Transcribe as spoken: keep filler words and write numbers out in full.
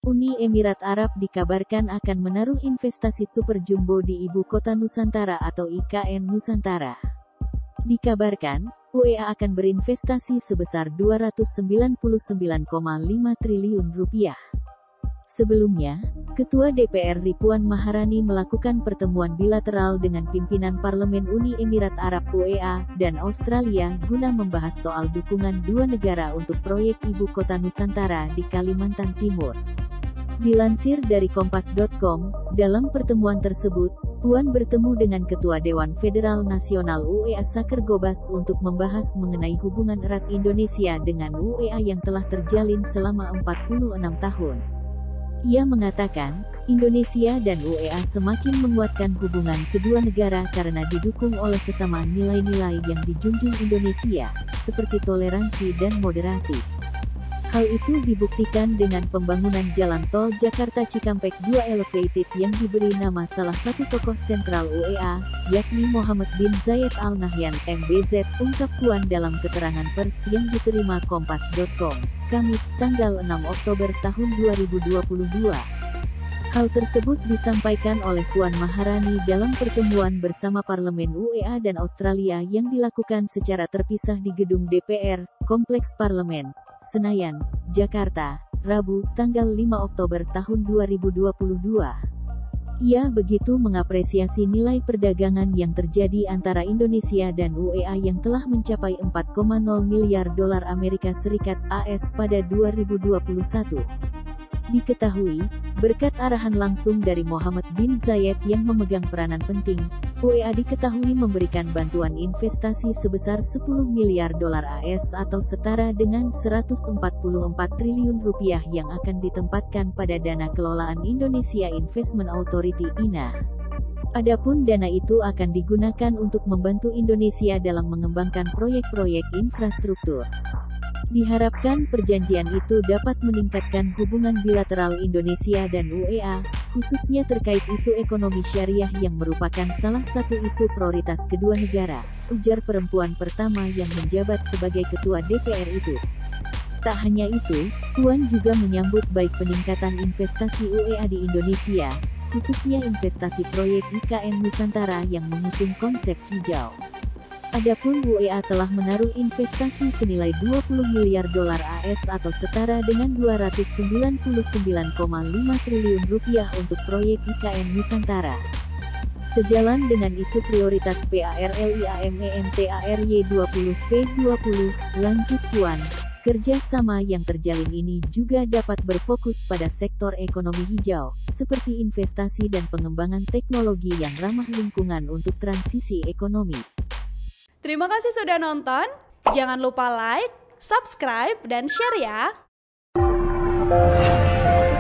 Uni Emirat Arab dikabarkan akan menaruh investasi super jumbo di Ibu Kota Nusantara atau I K N Nusantara. Dikabarkan, U A E akan berinvestasi sebesar dua ratus sembilan puluh sembilan koma lima triliun rupiah. Sebelumnya, Ketua D P R R I Puan Maharani melakukan pertemuan bilateral dengan pimpinan Parlemen Uni Emirat Arab U A E dan Australia guna membahas soal dukungan dua negara untuk proyek Ibu Kota Nusantara di Kalimantan Timur. Dilansir dari kompas titik com, dalam pertemuan tersebut, Puan bertemu dengan Ketua Dewan Federal Nasional U A E Saker Gobas untuk membahas mengenai hubungan erat Indonesia dengan U A E yang telah terjalin selama empat puluh enam tahun. Ia mengatakan, Indonesia dan U A E semakin menguatkan hubungan kedua negara karena didukung oleh kesamaan nilai-nilai yang dijunjung Indonesia, seperti toleransi dan moderasi. Hal itu dibuktikan dengan pembangunan jalan tol Jakarta Cikampek dua Elevated yang diberi nama salah satu tokoh sentral U A E, yakni Mohammed bin Zayed Al Nahyan M B Z, ungkap Puan dalam keterangan pers yang diterima kompas titik com, Kamis, tanggal enam Oktober tahun dua ribu dua puluh dua. Hal tersebut disampaikan oleh Puan Maharani dalam pertemuan bersama Parlemen U A E dan Australia yang dilakukan secara terpisah di gedung D P R, Kompleks Parlemen, Senayan, Jakarta, Rabu, tanggal lima Oktober tahun dua ribu dua puluh dua. Ia begitu mengapresiasi nilai perdagangan yang terjadi antara Indonesia dan U A E yang telah mencapai empat koma nol miliar dolar Amerika Serikat A S pada dua ribu dua puluh satu. Diketahui, berkat arahan langsung dari Mohammed bin Zayed yang memegang peranan penting, U A E diketahui memberikan bantuan investasi sebesar sepuluh miliar dolar A S atau setara dengan seratus empat puluh empat triliun rupiah yang akan ditempatkan pada dana kelolaan Indonesia Investment Authority I N A. Adapun dana itu akan digunakan untuk membantu Indonesia dalam mengembangkan proyek-proyek infrastruktur. Diharapkan perjanjian itu dapat meningkatkan hubungan bilateral Indonesia dan U A E, khususnya terkait isu ekonomi syariah yang merupakan salah satu isu prioritas kedua negara, ujar perempuan pertama yang menjabat sebagai ketua D P R itu. Tak hanya itu, Puan juga menyambut baik peningkatan investasi U A E di Indonesia, khususnya investasi proyek I K N Nusantara yang mengusung konsep hijau. Adapun U A E telah menaruh investasi senilai dua puluh miliar dolar A S atau setara dengan dua ratus sembilan puluh sembilan koma lima triliun rupiah untuk proyek I K N Nusantara. Sejalan dengan isu prioritas PARLIAMENTARY dua puluh P dua puluh, lanjut Puan, kerjasama yang terjalin ini juga dapat berfokus pada sektor ekonomi hijau, seperti investasi dan pengembangan teknologi yang ramah lingkungan untuk transisi ekonomi. Terima kasih sudah nonton, jangan lupa like, subscribe, dan share ya!